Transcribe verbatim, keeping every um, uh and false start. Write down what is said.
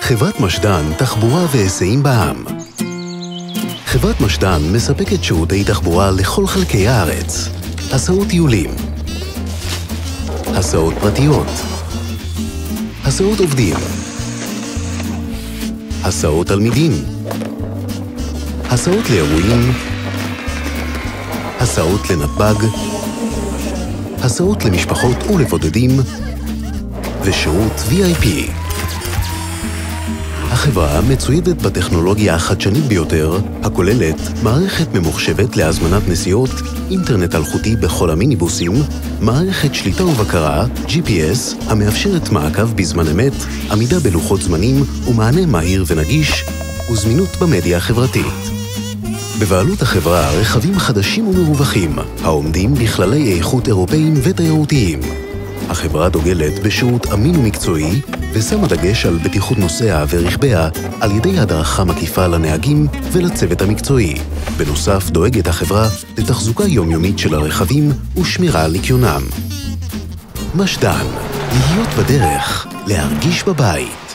חברת משדן, תחבורה והיסעים בע"מ. חברת משדן מספקת שירותי תחבורה לכל חלקי הארץ. הסעות טיולים, הסעות פרטיות, הסעות עובדים, הסעות תלמידים, הסעות לאירועים, הסעות לנתב"ג, הסעות למשפחות ולבודדים, ושירות וי איי פי. החברה מצוידת בטכנולוגיה החדשנית ביותר, הכוללת מערכת ממוחשבת להזמנת נסיעות, אינטרנט אלחוטי בכל המיניבוסים, מערכת שליטה ובקרה, ג'י פי אס, המאפשרת מעקב בזמן אמת, עמידה בלוחות זמנים ומענה מהיר ונגיש, וזמינות במדיה החברתית. בבעלות החברה רכבים חדשים ומרווחים, העומדים בכללי איכות אירופאים ותיירותיים. החברה דוגלת בשירות אמין ומקצועי, ושמה דגש על בטיחות נוסע ורכביה על ידי הדרכה מקיפה לנהגים ולצוות המקצועי. בנוסף דואגת החברה לתחזוקה יומיומית של הרכבים ושמירה על ניקיונם. משדן, להיות בדרך, להרגיש בבית.